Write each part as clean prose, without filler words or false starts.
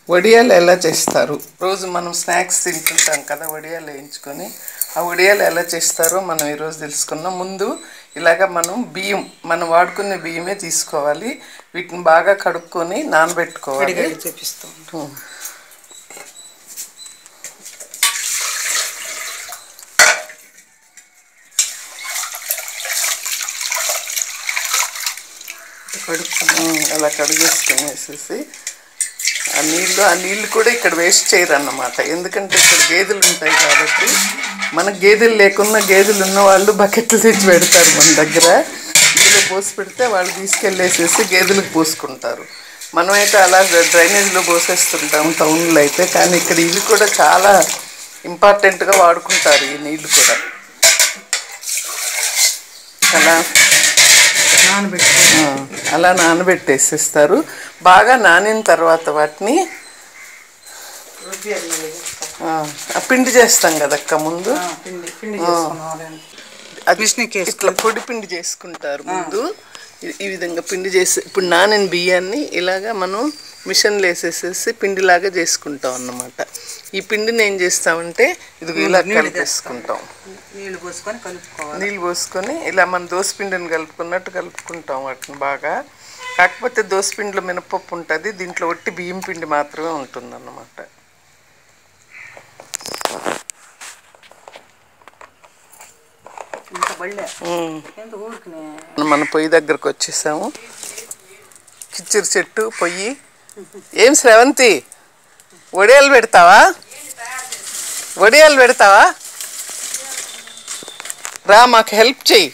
వడియాలు ఎలా చేస్తారు? రోజు మనం స్నాక్స్ తింటుంటాం కదా, వడియాలు వేయించుకొని. ఆ వడియాలు ఎలా చేస్తారో మనం ఈరోజు తెలుసుకున్నాం. ముందు ఇలాగ మనం వాడుకునే బియ్యమే తీసుకోవాలి. వీటిని బాగా కడుక్కొని నానబెట్టుకోవాలి. అలా కడిగేసుకునేసేసి ఆ నీళ్ళు కూడా ఇక్కడ వేస్ట్ చేయరు అన్నమాట. ఎందుకంటే ఇక్కడ గేదెలు ఉంటాయి కాబట్టి. మనకు గేదెలు లేకున్నా గేదెలు ఉన్న వాళ్ళు బకెట్లు తెచ్చి పెడతారు మన దగ్గర. ఇందులో పోసి పెడితే వాళ్ళు తీసుకెళ్ళేసేసి గేదెలకు పోసుకుంటారు. మనమైతే అలా డ్రైనేజ్లో పోసేస్తుంటాం టౌన్లో అయితే. కానీ ఇక్కడ ఇవి కూడా చాలా ఇంపార్టెంట్గా వాడుకుంటారు ఈ నీళ్ళు కూడా. అలా నానబెట్టేసేస్తారు. బాగా నానిన తర్వాత వాటిని పిండి చేస్తాం కదక్క ముందు. అది ఇట్లా పొడి పిండి చేసుకుంటారు ముందు. ఈ విధంగా పిండి చేసి ఇప్పుడు నానిన బియ్యాన్ని ఇలాగా మనం మిషన్లో వేసేసేసి పిండిలాగా చేసుకుంటాం అన్నమాట. ఈ పిండిని ఏం చేస్తామంటే ఇదిగో ఇలా కలిపేసుకుంటాం. నీళ్ళు పోసుకొని ఇలా మన దోసపిండిని కలుపుకున్నట్టు కలుపుకుంటాం వాటిని బాగా. కాకపోతే దోసపిండిలో మినపప్పు ఉంటుంది, దీంట్లో ఒట్టి బియ్యం పిండి మాత్రమే ఉంటుంది అన్నమాట. మన పొయ్యి దగ్గరకు వచ్చేసాము. కిచిడి చెట్టు పొయ్యి. ఏం శ్రవంతి, వడియాలు పెడతావా? వడియాలు పెడతావా? రా మాకు హెల్ప్ చెయ్యి.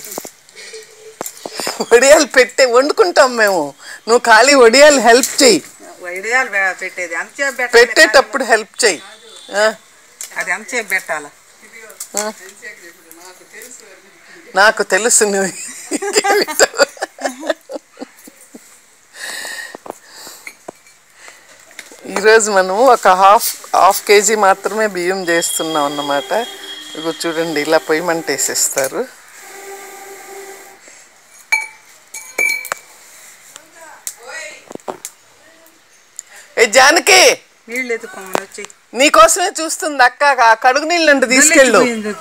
వడియాలు వండుకుంటాం మేము. నువ్వు ఖాళీ వడియాలు హెల్ప్ చెయ్యి. పెట్టేటప్పుడు హెల్ప్ చెయ్యి. నాకు తెలుసు నువ్వు. ఈరోజు మనము ఒక హాఫ్ కేజీ మాత్రమే బియ్యం చేస్తున్నాం అన్నమాట. ఇగో చూడండి, ఇలా పొయ్యి మంట వేసేస్తారు. జానకి నీకోసమే చూస్తుంది అక్క. కడుగు నీళ్ళంటే తీసుకెళ్ళు.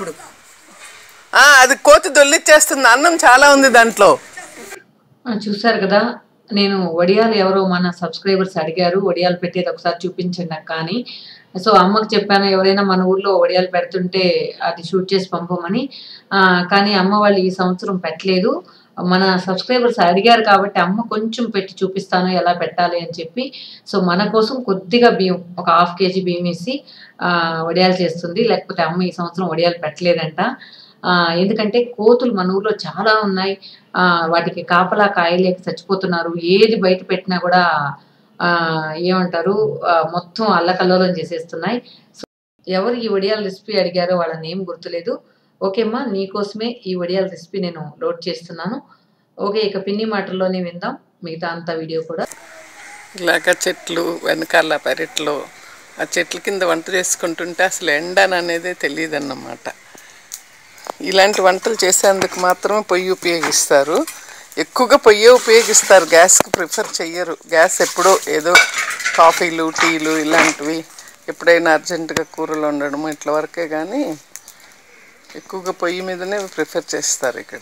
అది కోతి దొల్లిచ్చేస్తుంది. అన్నం చాలా ఉంది దాంట్లో. చూసారు కదా, నేను వడియాలు ఎవరో మన సబ్స్క్రైబర్స్ అడిగారు, వడియాలు పెట్టేది ఒకసారి చూపించండి అక్క అని. సో అమ్మకు చెప్పాను, ఎవరైనా మన ఊర్లో వడియాలు పెడుతుంటే అది షూట్ చేసి పంపమని. కానీ అమ్మ వాళ్ళు ఈ సంవత్సరం పెట్టలేదు. మన సబ్స్క్రైబర్స్ అడిగారు కాబట్టి అమ్మ కొంచెం పెట్టి చూపిస్తాను ఎలా పెట్టాలి అని చెప్పి. సో మన కోసం కొద్దిగా బియ్యం, ఒక హాఫ్ కేజీ బియ్యం వేసి వడియాలు చేస్తుంది. లేకపోతే అమ్మ ఈ సంవత్సరం వడియాలు పెట్టలేదంట. ఎందుకంటే కోతులు మన ఊర్లో చాలా ఉన్నాయి. వాటికి కాపలా కాయలేక చచ్చిపోతున్నారు. ఏది బయట పెట్టినా కూడా ఏమంటారు, మొత్తం అల్లకల్లోలం చేసేస్తున్నాయి. సో ఎవరు ఈ వడియాల రెసిపీ అడిగారో వాళ్ళ నేమ్ గుర్తులేదు. ఓకే అమ్మా, నీకోసమే ఈ వడియాల రెసిపీ నేను లోడ్ చేస్తున్నాను. ఓకే, ఇక పిన్ని మాటల్లోనే విందాం మిగతా అంతా వీడియో కూడా. ఇలాగ చెట్లు వెనకాల పెరట్లో ఆ చెట్ల కింద వంట చేసుకుంటుంటే అసలు ఎండననేదే తెలియదు అన్నమాట. ఇలాంటి వంటలు చేసేందుకు మాత్రమే పొయ్యి ఉపయోగిస్తారు. ఎక్కువగా పొయ్యే ఉపయోగిస్తారు, గ్యాస్కి ప్రిఫర్ చెయ్యరు. గ్యాస్ ఎప్పుడో ఏదో కాఫీలు టీలు ఇలాంటివి ఎప్పుడైనా అర్జెంటుగా కూరలు వండడము ఇట్ల వరకే. కానీ ఎక్కువగా పొయ్యి మీదనే ప్రిఫర్ చేస్తారు ఇక్కడ.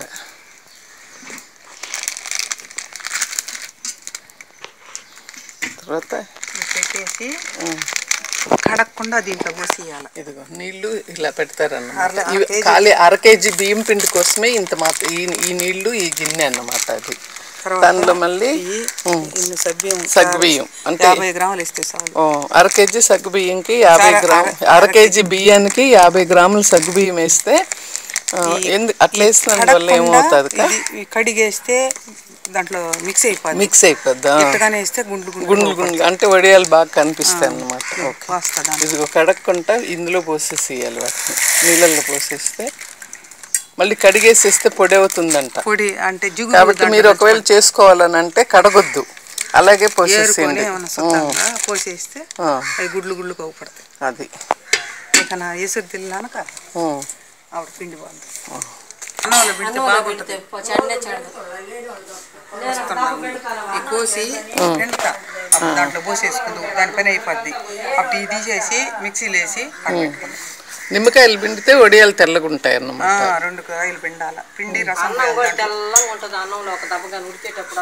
తర్వాత పెట్టేసి కడగకుండా దీంట్లో పోసేయాలి. ఇదిగో నీళ్ళు ఇలా పెడతారన్నమాట. ఖాళీ అర కేజీ బియ్యం పిండి కోసమే ఇంత మాత్రం ఈ నీళ్లు, ఈ గిన్నె అన్నమాట. అది దానిలో మళ్ళీ సగ్గుబియ్యం అంటే 50 గ్రాములు వేస్తే చాలు. అర కేజీ సగ్గుబియ్యంకి 50 గ్రాములు, అర కేజీ బియ్యానికి 50 గ్రాములు సగ్గుబియ్యం వేస్తే అట్లా వేసిన వల్ల ఏమవుతుంది, కడిగేస్తే దాంట్లో మిక్స్ అయిపోద్ది. గుండ్లు అంటే వడియాలు బాగా కనిపిస్తాయి అన్నమాట. ఇదిగో కడగకుండా ఇందులో పోసేసేయాలి. వాటిని నీళ్ళల్లో పోసేస్తే మళ్ళీ కడిగేసేస్తే పొడి అవుతుందంట. పొడి అంటే కాబట్టి మీరు ఒకవేళ చేసుకోవాలని అంటే కడగొద్దు, అలాగే పోసేసేయండి. పోసేస్తే గుడ్లు గుడ్లు కోపడతాయి. అది ఇక నా ఎసురు తిన్నాక ఆవిడ పిండి బాగుంది. అన్నంలో పెడితే బాగుంటుంది. కోసి దాంట్లో పోసేసుకుందు దాని పని అయిపోద్ది. అప్పుడు ఇది తీసేసి మిక్సీలో వేసి పెట్టుకుందాం. నిమ్మకాయలు పిండితే వడియాలు తెల్లగా ఉంటాయి అన్నమాట. 2 కాయలు పిండాల. పిండి రసం తెల్లగా ఉంటుంది అన్నంలో ఒక దెబ్బగా ఉడికేటప్పుడు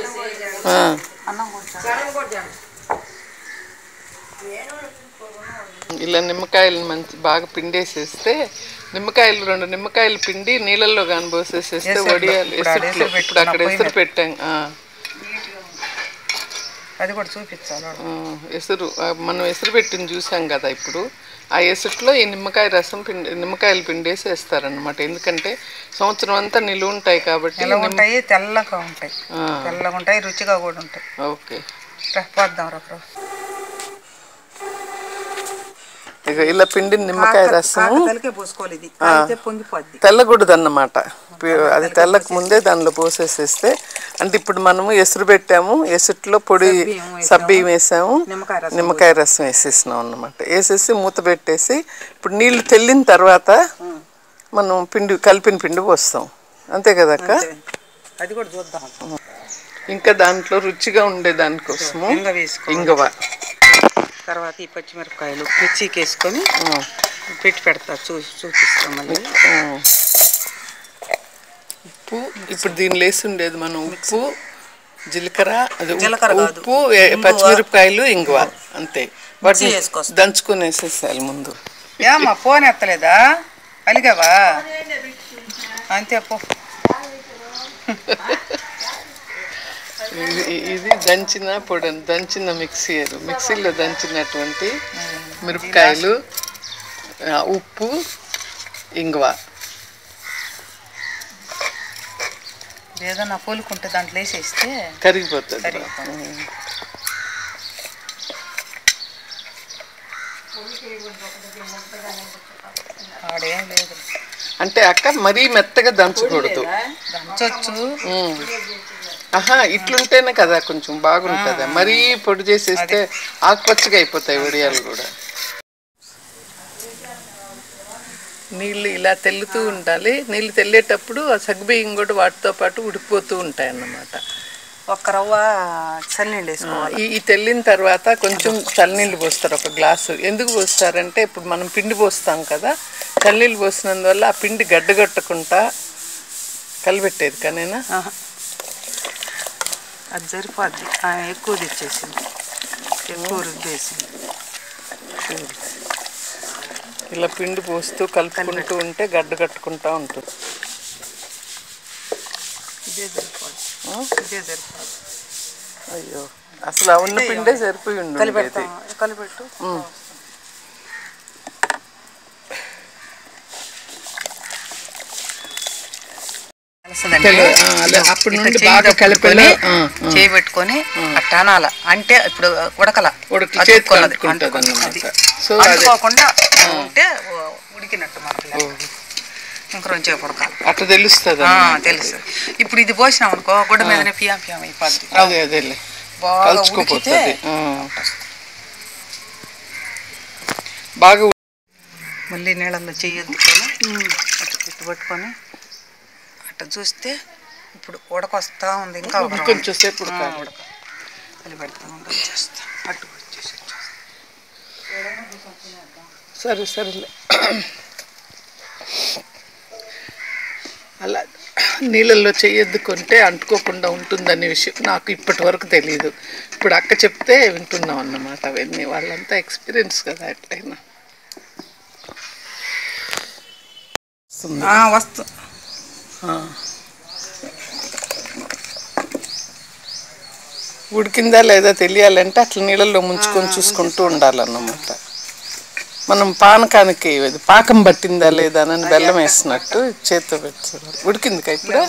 ఇలా నిమ్మకాయలు మంచి బాగా పిండేసేస్తే నిమ్మకాయలు 2 నిమ్మకాయలు పిండి నీళ్ళల్లో కానీ పోసేసేస్తే వడియాలు ఎసురులో ఇప్పుడు అక్కడ ఎసురు పెట్టాం. అది కూడా చూపించాలి. ఎసురు మనం ఎసురు పెట్టింది చూసాం కదా. ఇప్పుడు ఆ ఎసుట్లో ఈ నిమ్మకాయ రసం నిమ్మకాయలు పిండేసి వేస్తారనమాట. ఎందుకంటే సంవత్సరం అంతా నిలువ ఉంటాయి కాబట్టి. తెల్లగా ఉంటాయి, రుచిగా కూడా ఉంటాయి. ఓకే, పోద్దాం రకర. ఇక ఇలా పిండిన నిమ్మకాయ రసం పోసుకోవాలి. ఇది పొంగిపోద్ది, తెల్లకూడదు అన్నమాట. అది తెల్లక ముందే దానిలో పోసేసేస్తే, అంటే ఇప్పుడు మనము ఎసురు పెట్టాము, ఎసుట్లో పొడి సబ్బియ్యం వేసాము, నిమ్మకాయ రసం వేసేసినాం అన్నమాట. వేసేసి మూత పెట్టేసి ఇప్పుడు నీళ్లు తెల్లిన తర్వాత మనం కలిపిన పిండి పోస్తాం. అంతే కదా అక్క? అది కూడా చూద్దాం. ఇంకా దాంట్లో రుచిగా ఉండే దానికోసము ఇంగువ, తర్వాత ఈ పచ్చిమిరపకాయలు మిర్చికి వేసుకొని పెట్టి పెడతా. చూపిస్తాం మళ్ళీ. ఉప్పు ఇప్పుడు దీనిలో వేసి ఉండేది మనం ఉప్పు, జీలకర్ర, ఉప్పు, పచ్చిమిరపకాయలు, ఇంగువ, అంతే. వాటిని దంచుకొని వేసేసాలి ముందు. ఏమ్మా ఫోన్ ఎత్తలేదా? అలిగావా? అంతే పో. ఇది దంచిన పొడి, దంచిన మిక్సీలో దంచినటువంటి మిరపకాయలు, ఉప్పు, ఇంగువ. ఏదన్నా పోలుకుంటే దాంట్లో వేసేస్తే కరిగిపోతుంది. ఆడేం లేదు. అంటే అక్క మరీ మెత్తగా దంచకూడదు. దంచొచ్చు. ఇట్లుంటేనే కదా కొంచెం బాగుంటుంది. మరీ పొడి చేసేస్తే ఆకుపచ్చగా అయిపోతాయి వడియాలు కూడా. నీళ్ళు ఇలా తెల్లుతూ ఉండాలి. నీళ్ళు తెల్లేటప్పుడు ఆ సగ్గుబియ్యం కూడా వాటితో పాటు ఉడికిపోతూ ఉంటాయి అన్నమాట. ఒక్క రవ్వ చల్లనీళ్ళు వేసుకోవాలి. ఈ తెల్లిన తర్వాత కొంచెం చల్లనీళ్ళు పోస్తారు, 1 గ్లాసు. ఎందుకు పోస్తారంటే ఇప్పుడు మనం పిండి పోస్తాం కదా, చల్లనీళ్ళు పోసినందువల్ల ఆ పిండి గడ్డగట్టకుండా కలిపెట్టేది కనేనా. అది సరిపోద్ది. ఎక్కువ తెచ్చేసింది, ఎక్కువ రుద్దేసింది. ఇలా పిండి పోస్తూ కలుపుకుంటూ ఉంటే గడ్డ కట్టుకుంటూ ఉంటుంది. ఇదే సరిపోదు. అయ్యో, అసలు ఉన్న పిండే సరిపోయి ఉండేది. కలిపెట్టు. అప్పుడు నుండి బాగా కలిపి చేయబెట్టుకొని అట్ట అనాల. అంటే ఇప్పుడు అంటుకోకుండా ఉంటే ఉడికినట్టు మనకు. ఇంక 2 సేపు ఉడకాలి. అట్లా తెలుస్తుంది. తెలుస్తుంది. ఇప్పుడు ఇది పోసినాం అనుకో, గుడ్డ మీదనే పియాం అయిపోద్ది. అదే బాగా ఉడికితే బాగా. మళ్ళీ నీళ్ళల్లో చెయ్యొద్దు, ఇట్టు పట్టుకొని అట్ట చూస్తే ఇప్పుడు ఉడకొస్తా ఉంది. ఇంకా కొంచెం సేపు అది పెడతా వచ్చేస్తా. అట్టు వచ్చేసి సరేలే. అలా నీళ్ళల్లో చెయ్యొద్దుకుంటే అంటుకోకుండా ఉంటుందనే విషయం నాకు ఇప్పటి వరకు తెలియదు. ఇప్పుడు అక్క చెప్తే వింటున్నాం అన్నమాట. అవన్నీ వాళ్ళంతా ఎక్స్పీరియన్స్ కదా. ఎట్లయినా వస్తు ఉడికిందా లేదా తెలియాలంటే అట్లా నీళ్ళల్లో ముంచుకొని చూసుకుంటూ ఉండాలన్నమాట. మనం పానకానికి పాకం పట్టిందా లేదా అని బెల్లం వేసినట్టు చేతితో పెట్టారు. ఉడికింది కా ఇప్పుడు?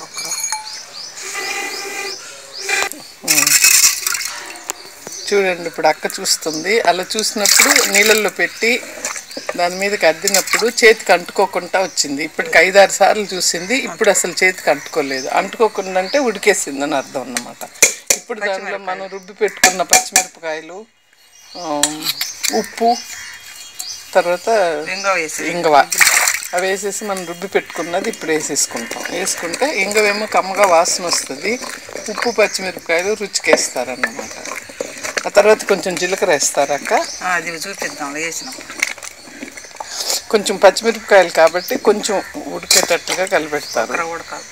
చూడండి, ఇప్పుడు అక్క చూస్తుంది. అలా చూసినప్పుడు నీళ్ళల్లో పెట్టి దాని మీదకి అద్దినప్పుడు చేతికి అంటుకోకుండా వచ్చింది. ఇప్పటికి 5-6 సార్లు చూసింది. ఇప్పుడు అసలు చేతికి అంటుకోలేదు. అంటుకోకుండా అంటే ఉడికేసిందని అర్థం అన్నమాట. ఇప్పుడు దానిలో మనం రుబ్బి పెట్టుకున్న పచ్చిమిరపకాయలు, ఉప్పు, తర్వాత ఇంగువ అవి వేసేసి మనం రుబ్బి పెట్టుకున్నది ఇప్పుడు వేసేసుకుంటాం. వేసుకుంటే ఇంగువేమో కమ్మగా వాసన వస్తుంది. ఉప్పు, పచ్చిమిరపకాయలు రుచికేస్తారన్నమాట. ఆ తర్వాత కొంచెం జీలకర్ర వేస్తారక్క. అది చూపిద్దాం వేసినప్పుడు. కొంచెం పచ్చిమిరపకాయలు కాబట్టి కొంచెం ఉడికేటట్టుగా కలిపెడతారు. ఉడకాలి.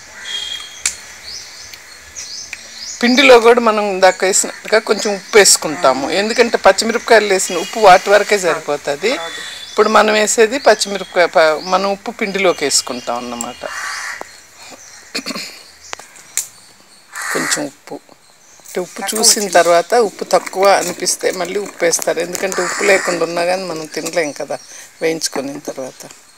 పిండిలో కూడా మనం ఇందాక వేసినట్టుగా కొంచెం ఉప్పు వేసుకుంటాము, ఎందుకంటే పచ్చిమిరపకాయలు వేసిన ఉప్పు వాటి వరకే సరిపోతుంది. ఇప్పుడు మనం వేసేది పచ్చిమిరపకాయ, మనం ఉప్పు పిండిలోకి వేసుకుంటాం అన్నమాట. కొంచెం ఉప్పు ఉప్పు చూసిన తర్వాత ఉప్పు తక్కువ అనిపిస్తే మళ్ళీ ఉప్పు వేస్తారు, ఎందుకంటే ఉప్పు లేకుండా ఉన్నా కానీ మనం తినలేం కదా వేయించుకున్న తర్వాత.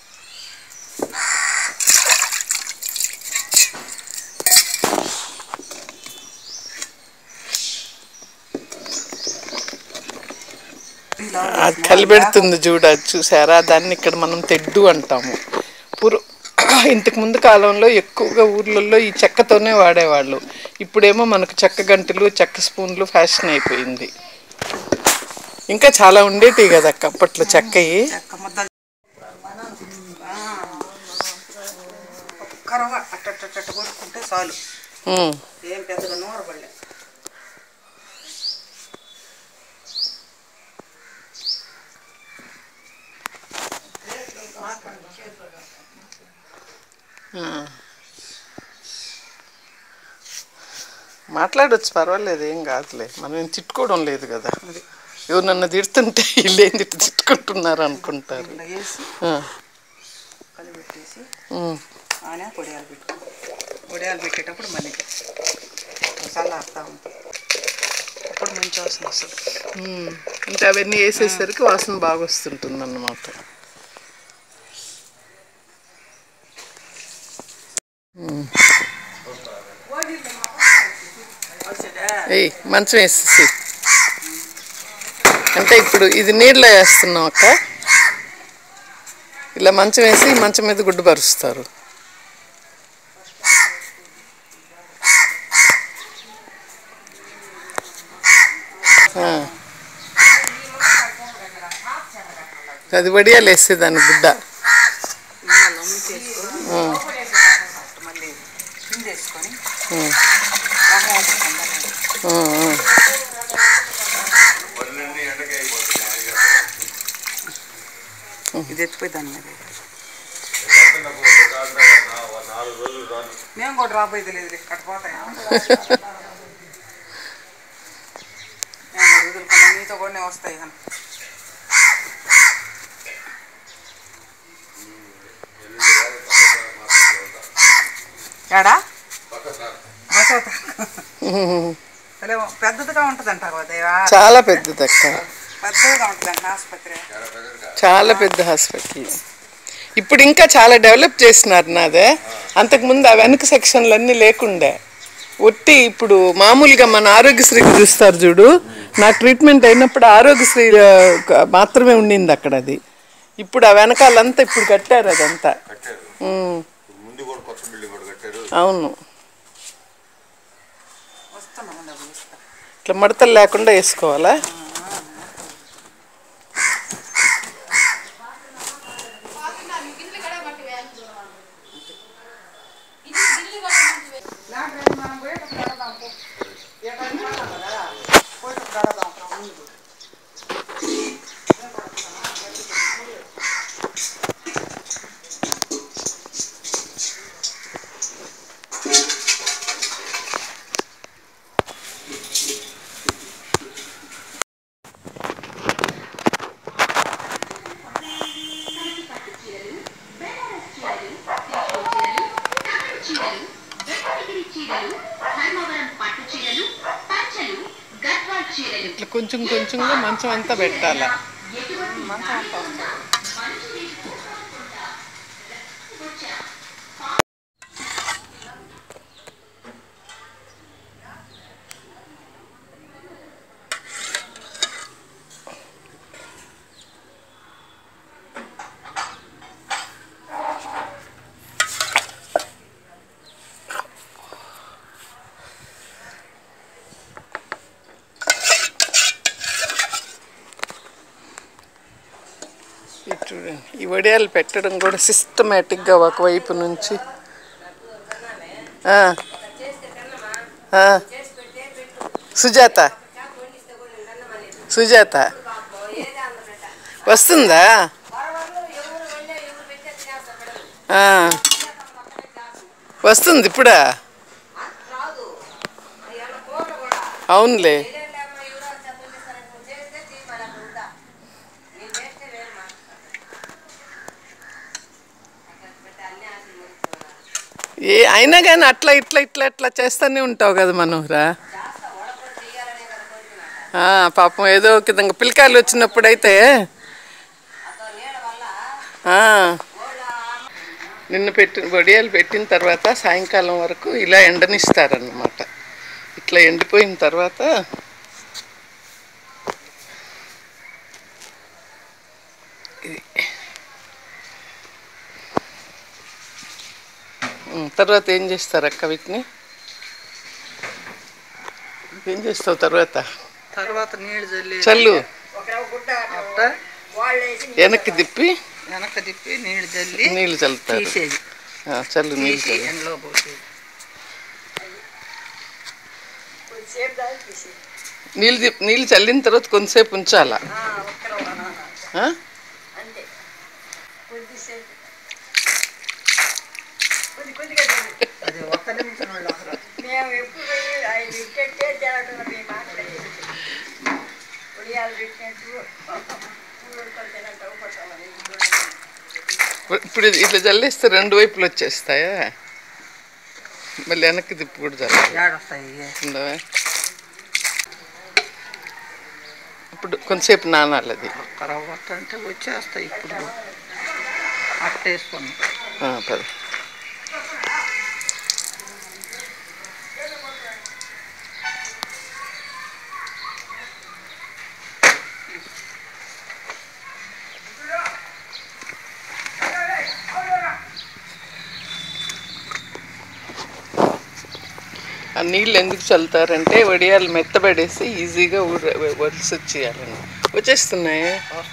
అది కలిపెడుతుంది చూడ, చూసారా? దాన్ని ఇక్కడ మనం తెడ్డు అంటాము. ఇంతకు ముందు కాలంలో ఎక్కువగా ఊర్లలో ఈ చెక్కతోనే వాడేవాళ్ళు. ఇప్పుడేమో మనకు చెక్క గంటలు, చెక్క స్పూన్లు ఫ్యాషన్ అయిపోయింది. ఇంకా చాలా ఉండేటివి కదా అప్పట్లో చెక్కయి. కొట్టుకుంటే చాలు, ఏం పెద్దగా నూరబడలే. మాట్లాడొచ్చు, పర్వాలేదు, ఏం కాదులే. మనం ఏం తిట్టుకోవడం లేదు కదా. ఎవరు నన్ను తిడుతుంటే వీళ్ళు ఏం తిట్టుకుంటున్నారు అనుకుంటారు. పొడియాలు పెట్టేటప్పుడు మళ్ళీ చల్లారుతా ఉంటుంది, అప్పుడు మంచి వాసన వస్తుంది. అంటే అవన్నీ వేసేసరికి వాసన బాగా వస్తుంటుంది అన్నమాట. మంచం వేసేసి అంటే ఇప్పుడు ఇది నీళ్ళలో వేస్తున్నాం అక్క. ఇలా మంచం వేసి మంచం మీద గుడ్డు పరుస్తారు. అది వడియాలు వేసేదాన్ని గుడ్డ. ఇది ఎత్తిపోయి దాని మీద మేము కూడా రాబోయేది లేదు, కట్టపోతాయి. వదులుకున్నా మీతో కూడా వస్తాయి. ఏడా పెద్దదిగా ఉంటుంది అంటారు, చాలా పెద్దది అక్క, పెద్దదిగా ఉంటుంది ఆసుపత్రి, చాలా పెద్ద హాస్పిటల్. ఇప్పుడు ఇంకా చాలా డెవలప్ చేసినారు నాదే. అంతకుముందు ఆ వెనక సెక్షన్లు అన్నీ లేకుండే, ఒట్టి ఇప్పుడు మామూలుగా మన ఆరోగ్యశ్రీకి చూస్తారు చూడు, నా ట్రీట్మెంట్ అయినప్పుడు ఆరోగ్యశ్రీ మాత్రమే ఉండింది అక్కడ. అది ఇప్పుడు ఆ వెనకాలంతా ఇప్పుడు కట్టారు, అదంతా. అవును, ఇట్లా మడతలు లేకుండా వేసుకోవాలా. ఇట్లా కొంచెం కొంచెంగా మంచం అంతా పెట్టాలా. చూడండి, ఈ వడియాలు పెట్టడం కూడా సిస్టమేటిక్గా ఒకవైపు నుంచి. సుజాత సుజాత వస్తుందా? వస్తుంది ఇప్పుడా? అవునులే. అయినా కానీ అట్లా ఇట్లా ఇట్లా ఇట్లా చేస్తూనే ఉంటావు కదా మనోహరా. పాపం ఏదో ఒక విధంగా పిల్లకాయలు వచ్చినప్పుడైతే నిన్ను వడియాలు పెట్టిన తర్వాత సాయంకాలం వరకు ఇలా ఎండనిస్తారన్నమాట. ఇట్లా ఎండిపోయిన తర్వాత తర్వాత ఏం చేస్తారు అక్క వీటిని? ఏం చేస్తావు తర్వాత? నీళ్ళు చల్లు వెనక్కి తిప్పి నీళ్ళు చల్లుతారు. చల్లు నీళ్ళు ఎండలో పోసేది. నీళ్ళు చల్లిన తర్వాత కొంతసేపు ఉంచాలా? ఇప్పుడు ఇట్లా చల్లేస్తే రెండు వైపులు వచ్చేస్తాయా? మళ్ళీ వెనక్కి తిప్పి కూడా చల్లాలి. ఇప్పుడు కొంతసేపు నానాలి అది. తర్వాత అంటే వచ్చేస్తాయి. ఇప్పుడు అట్టేసుకున్నాం. ఆ నీళ్ళు ఎందుకు చల్లుతారంటే వడియాలు మెత్తబడేసి ఈజీగా వలిసి వచ్చేయాలండి. వచ్చేస్తున్నాయి.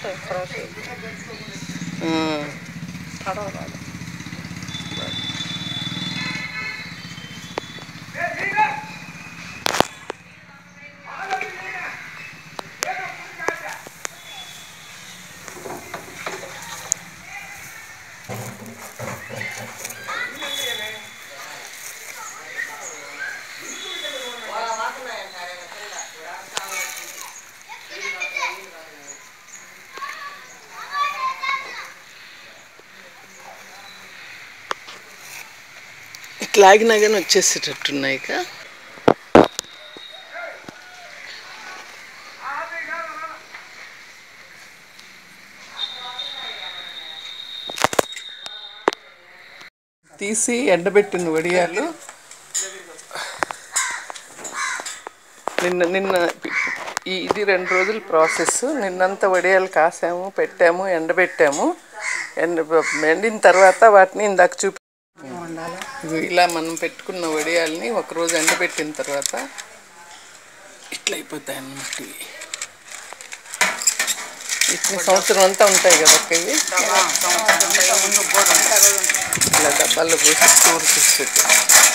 ఇట్లా ఆగినా కానీ వచ్చేసేటట్టున్నాయి. తీసి ఎండబెట్టిన వడియాలు నిన్న ఇది 2 రోజుల ప్రాసెస్. నిన్నంతా వడియాలు కాసాము, పెట్టాము, ఎండబెట్టాము. ఎండిన తర్వాత వాటిని ఇందాక ఇలా మనం పెట్టుకున్న వడియాల్ని ఒకరోజు ఎండబెట్టిన తర్వాత ఇట్లా అయిపోతాయి అన్నమాట. ఇట్లా సంవత్సరం అంతా ఉంటాయి కదా అక్క ఇవి. ఇలా డబ్బాల్లో పోసి స్టోర్ చేసి పెట్టాం.